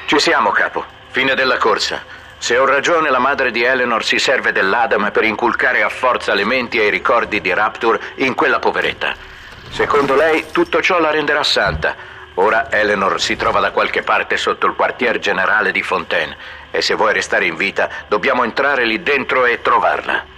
Ci siamo, capo. Fine della corsa. Se ho ragione, la madre di Eleanor si serve dell'Adam per inculcare a forza le menti e i ricordi di Rapture in quella poveretta. Secondo lei, tutto ciò la renderà santa. Ora Eleanor si trova da qualche parte sotto il quartier generale di Fontaine e se vuoi restare in vita, dobbiamo entrare lì dentro e trovarla.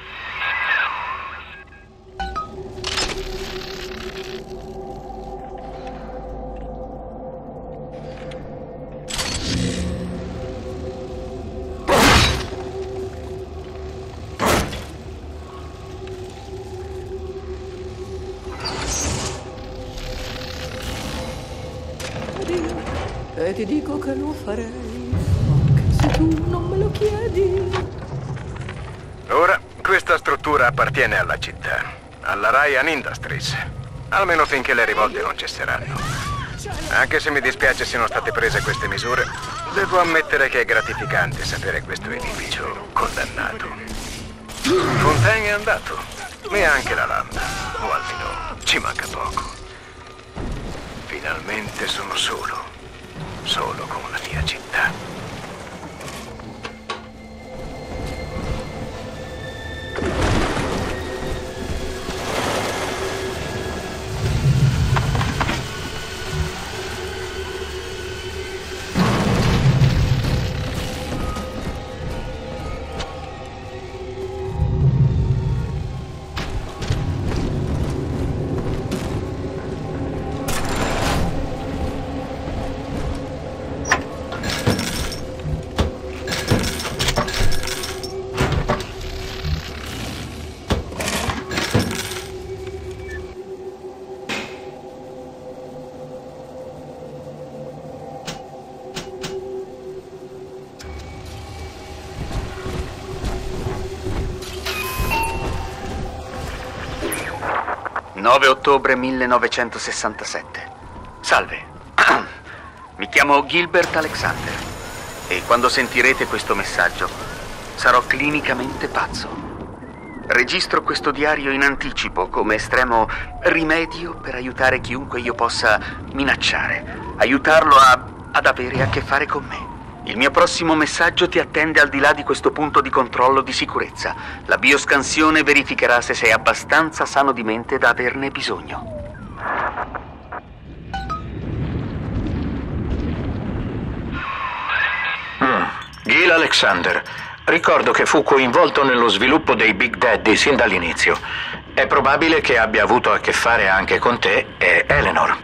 E ti dico che lo farei, anche se tu non me lo chiedi. Ora, questa struttura appartiene alla città, alla Ryan Industries. Almeno finché le rivolte non cesseranno. Anche se mi dispiace siano state prese queste misure, devo ammettere che è gratificante sapere questo edificio condannato. Fontaine è andato, e anche la landa, o almeno ci manca poco. Finalmente sono solo con la mia città. Ottobre 1967. Salve. Mi chiamo Gilbert Alexander e quando sentirete questo messaggio sarò clinicamente pazzo. Registro questo diario in anticipo come estremo rimedio per aiutare chiunque io possa minacciare, aiutarlo ad avere a che fare con me. Il mio prossimo messaggio ti attende al di là di questo punto di controllo di sicurezza. La bioscansione verificherà se sei abbastanza sano di mente da averne bisogno. Gil Alexander. Ricordo che fu coinvolto nello sviluppo dei Big Daddy sin dall'inizio. È probabile che abbia avuto a che fare anche con te e Eleanor.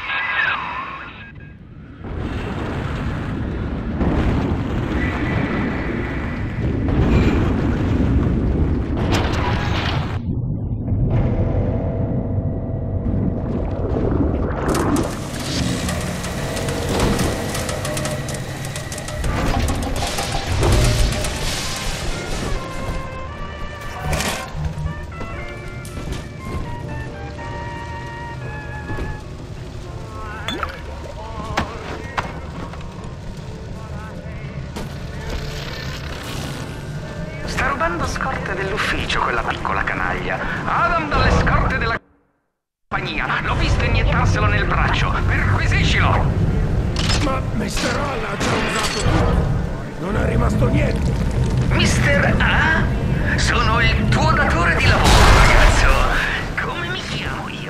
Scorte dell'ufficio, quella piccola canaglia. Adam dalle scorte della compagnia. L'ho visto iniettarselo nel braccio. Perquisiscilo! Ma Mr. Hall ha già usato tutto. Non è rimasto niente. Mr. A? Sono il tuo datore di lavoro, ragazzo. Come mi chiamo io?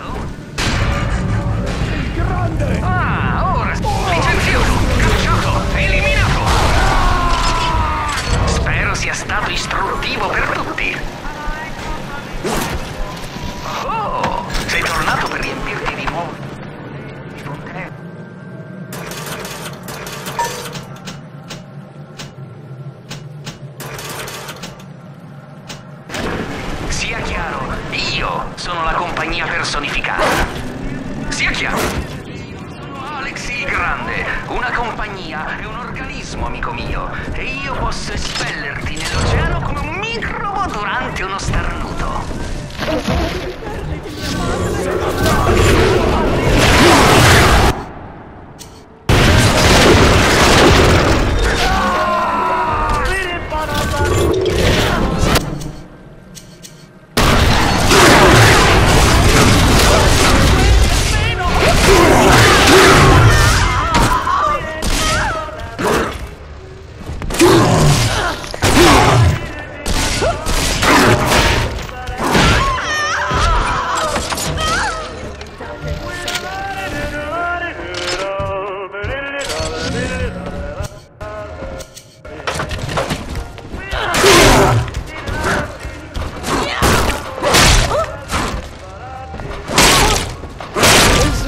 Il grande! Ah, ora licenziato, cacciato, eliminato. Spero sia stato istruttivo per tutti. Oh, sei tornato per riempirti di nuovo. Sia chiaro, io sono la compagnia personificata. Sia chiaro. Sono Alex il Grande, una compagnia è un organismo, amico mio, e io posso espellerti nell'oceano come un microbo durante uno starnuto.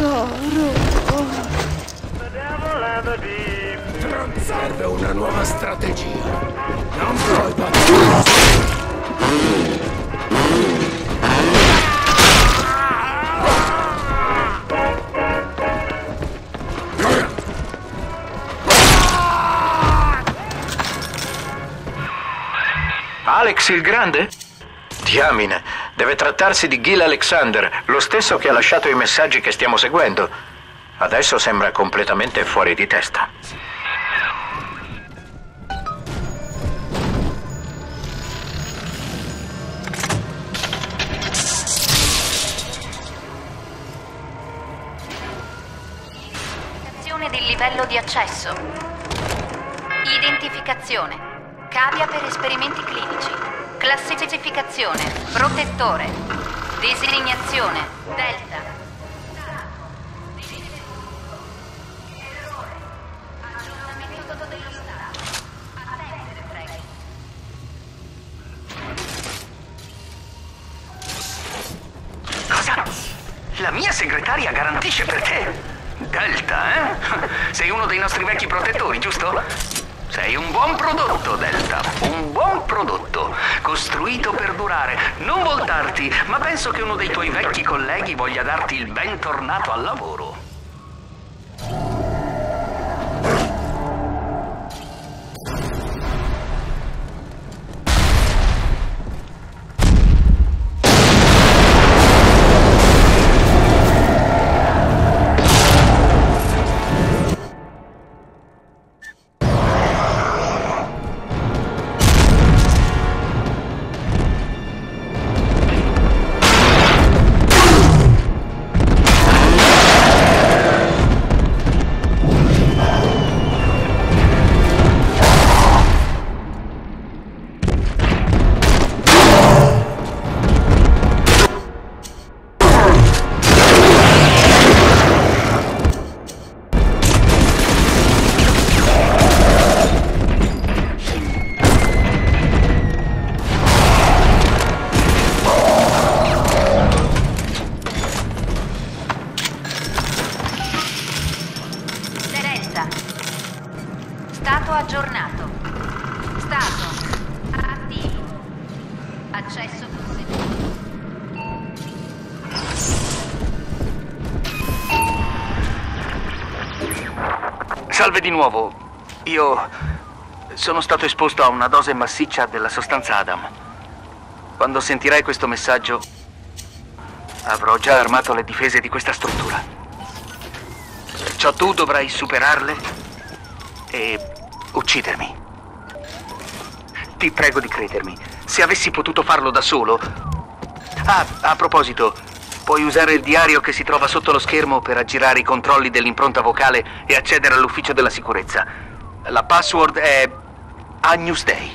Serve una nuova strategia. Non puoi battere. Alex il Grande? Diamine, deve trattarsi di Gil Alexander, lo stesso che ha lasciato i messaggi che stiamo seguendo. Adesso sembra completamente fuori di testa. Identificazione del livello di accesso. Identificazione. Cavia per esperimenti clinici. Classificazione. Protettore. Designazione. Delta. Errore. Aggiornamento dello stato. Attendere, prego. Cosa? La mia segretaria garantisce per te? Delta, eh? Sei uno dei nostri vecchi protettori, giusto? Sei un buon prodotto, Delta. Un buon prodotto. Costruito per durare. Non voltarti, ma penso che uno dei tuoi vecchi colleghi voglia darti il bentornato al lavoro. Stato aggiornato. Stato attivo. Accesso consentito. Salve di nuovo. Io sono stato esposto a una dose massiccia della sostanza Adam. Quando sentirai questo messaggio, avrò già armato le difese di questa struttura. Perciò tu dovrai superarle e uccidermi. Ti prego di credermi. Se avessi potuto farlo da solo... Ah, a proposito, puoi usare il diario che si trova sotto lo schermo per aggirare i controlli dell'impronta vocale e accedere all'ufficio della sicurezza. La password è Agnus Dei.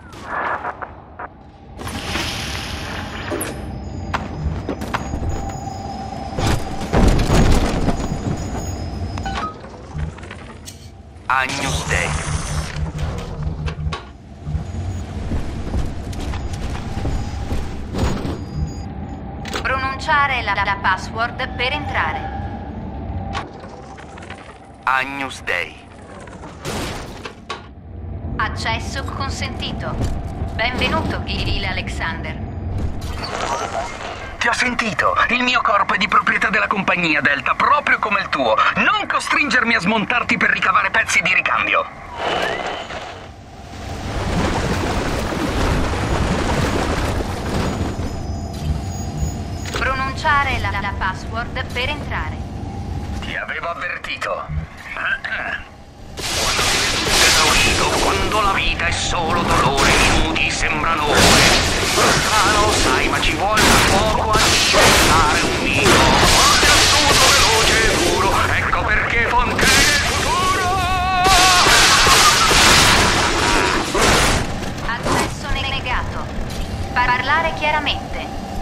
Agnus Dei. Pronunciare la password per entrare. Agnus Dei. Accesso consentito. Benvenuto, Gil Alexander. Ti ho sentito. Il mio corpo è di proprietà della compagnia Delta, proprio come il tuo. Non costringermi a smontarti per ricavare pezzi di ricambio. Pronunciare la password per entrare. Ti avevo avvertito. Quando ti vedo esaurito, quando la vita è solo dolore, i minuti sembrano ore. Lontano, sai, ma ci vuole un poco a diventare un mito. Forte, astuto, veloce e duro, ecco perché Fontaine è il futuro! Accesso negato. Parlare chiaramente.